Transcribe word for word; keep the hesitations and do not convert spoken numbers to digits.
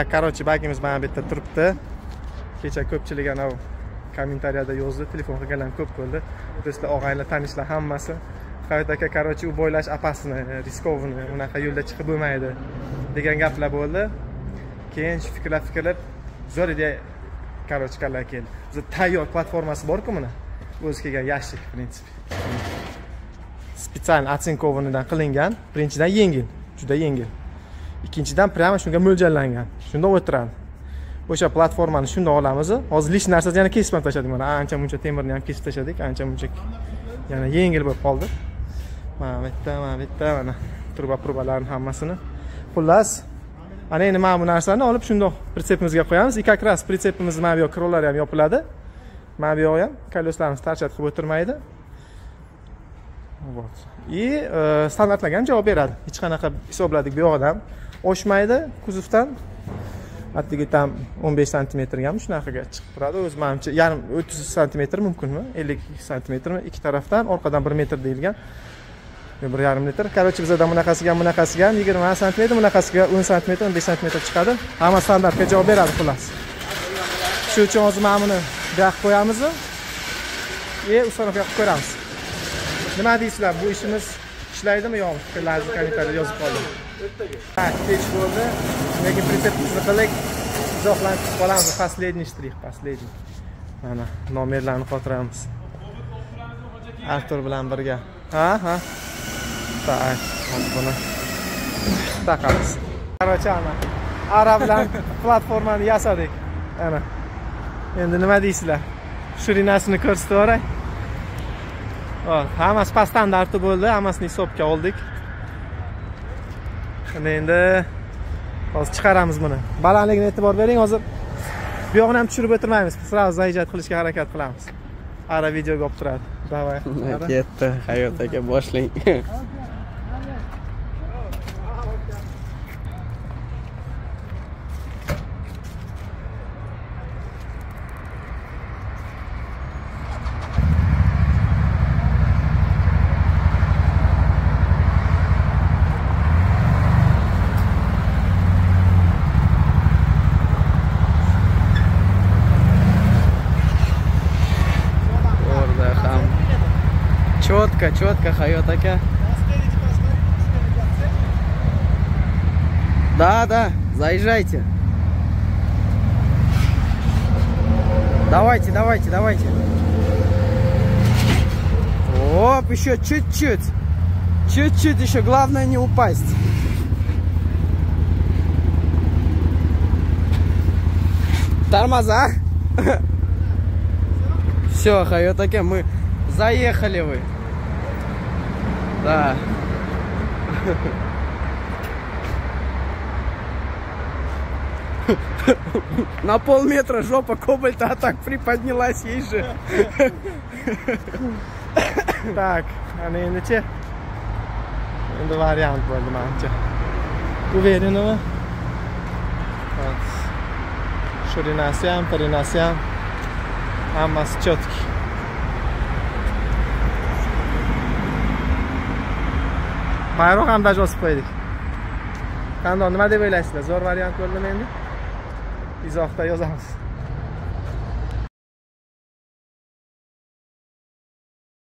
Короче, bagimiz mana bu yerda turibdi. Kecha ko'pchilik ana kommentariyada yozdi, telefon qilganlar ko'p bo'ldi. Do'stlar, og'aylar, tanishlar hammasi Hayot aka, короче, u bo'ylash apasini, riskovni, unaqa yo'lda chiqib bo'lmaydi degan gaplar bo'ldi. Keyin shu fikrlab fikrlab zo'r ideya короче kallaga keldi. Bizda tayyor platformasi bor-ku mana. O'zi kelgan yashik, в принципе. Spetsial atsinkovanidan qilingan. Birinchidan yengil, juda yengil. Ikkinchidan prямо shunga mo'ljallangan. Shunda o'tiradi. O'sha platformani shunda olamiz. Hozir lish narsani yana kesib ham tashladik mana. Ancha muncha temirni ham kesib tashladik, ancha muncha yana yengil bo'lib qoldi. Mana bu yerda, mana bu yerda mana turba-purbalarning hammasini. Xullas, ana endi mana bu narsani olib shundoq pritsepimizga qo'yamiz. И как раз pritsepimiz mana bu yoq krollari ham yopiladi. Mana bu yoq ham koleslarimiz tarchat qilib o'tirmaydi. Вот. И standartlarga ham javob beradi. Hech qanaqa hisobladik bu yoqdan oshmaydi kuzovdan. Atigi tam o'n besh santimetrga ham shunaqaga chiqib turadi. O'z menimcha yarim o'ttiz santimetr mumkinmi? ellik santimetrmi? Ikki tarafdan, orqadan bir metr deyilgan. bir yarim metr. Короче, bizda bunaqasiga ham bunaqasiga ham yigirma santimetr, bunaqasiga o'n santimetr, o'n besh santimetr chiqadi. Hamma standartga javob beradi xullas. Shuning uchun hozir mana buni bu yoqqa qo'yamiz. E, ustonoqqa qo'yib ko'ramiz. Nima deysizlar? Bu ishimiz ishlaydimi yo'qmi? Fikrlaringizni kommentariyada yozib qoldiring. Ha, kech bo'ldi. Lekin pritsepimizni qildik. Izohlantirib qolamiz. Последний shtrix, последний. Mana nomerlarni xotiramiz. Artur bilan birga. Ha, ha. Tak, buni taqamiz. Короче, ana Ara bilan platformani yasadik. Ana. Endi nima deysizlar? Shirinasini ko'rsatib o'ray. Hop, hammasi pas standarti bo'ldi, hammasini hisobga oldik. Endi hozir chiqaramiz buni. Balandligiga e'tibor bering, hozir bu yoqni ham tushirib o'tirmaymiz. Sразу zaijat qilishga harakat qilamiz. Ara videoga olib turadi. Davay. Ketdi, Hayot aka boshlang. Четко, четко, Hayot aka. Да, да, заезжайте. Давайте, давайте, давайте. Оп, еще чуть-чуть. Чуть-чуть еще, главное не упасть. Тормоза. Все, Hayot aka, мы заехали вы. Да. На полметра жопа кобальта, а так приподнялась ей же. Так, ana endi-chi? Endi variant bo'ldi menimcha. Уверенного. Вот. Shirinasi ham, pirinasi ham hammasi chotki. Bayroq ham daj osib qo'ydik. Qanday, nima deb o'ylaysizlar? Zo'r variant bo'ldimi endi? Izohda yozamiz.